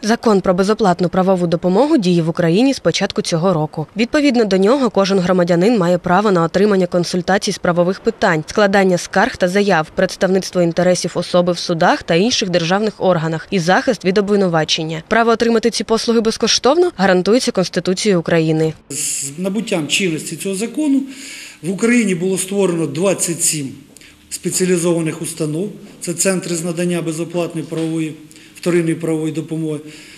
Закон про безоплатну правову допомогу діє в Україні з початку цього року. Відповідно до нього, кожен громадянин має право на отримання консультацій з правових питань, складання скарг та заяв, представництво інтересів особи в судах та інших державних органах і захист від обвинувачення. Право отримати ці послуги безкоштовно гарантується Конституцією України. З набуттям чинності цього закону в Україні було створено 27 спеціалізованих установ. Це центри з надання безоплатної правової, вторинної правової допомоги.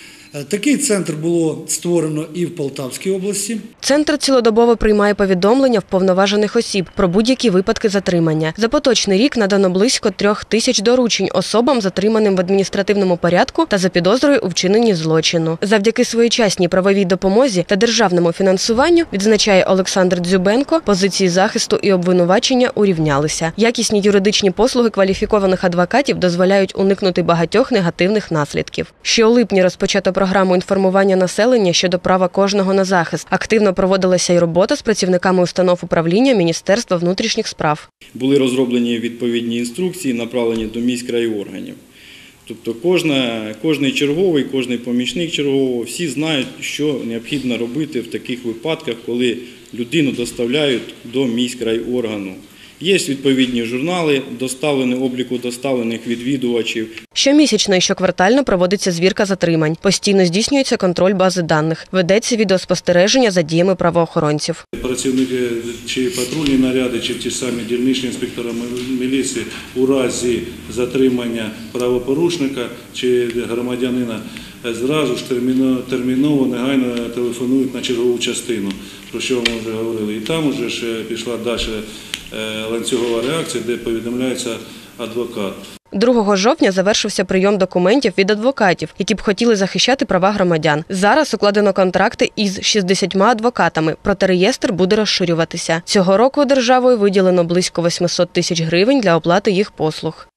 Такий центр було створено і в Полтавській області. Центр цілодобово приймає повідомлення вповноважених осіб про будь-які випадки затримання. За поточний рік надано близько 3000 доручень особам, затриманим в адміністративному порядку та за підозрою у вчиненні злочину. Завдяки своєчасній правовій допомозі та державному фінансуванню, відзначає Олександр Дзюбенко, позиції захисту і обвинувачення урівнялися. Якісні юридичні послуги кваліфікованих адвокатів дозволяють уникнути багатьох негативних наслідків. Ще у липні розпочато програму інформування населення щодо права кожного на захист. Активно проводилася й робота з працівниками установ управління Міністерства внутрішніх справ. Були розроблені відповідні інструкції, направлені до міськрайорганів. Тобто кожний черговий, кожний помічник чергового, всі знають, що необхідно робити в таких випадках, коли людину доставляють до міськрайоргану. Є відповідні журнали, обліку доставлених відвідувачів. Щомісячно і щоквартально проводиться звірка затримань. Постійно здійснюється контроль бази даних. Ведеться відеоспостереження за діями правоохоронців. Працівники чи патрульні наряди, чи ті самі дільничні інспектори міліції у разі затримання правопорушника чи громадянина зразу ж терміново, негайно телефонують на чергову частину, про що ми вже говорили. І там вже ж пішла далі ланцюгова реакція, де повідомляється адвокат. 2 жовтня завершився прийом документів від адвокатів, які б хотіли захищати права громадян. Зараз укладено контракти із 60 адвокатами, проте реєстр буде розширюватися. Цього року державою виділено близько 800 000 гривень для оплати їх послуг.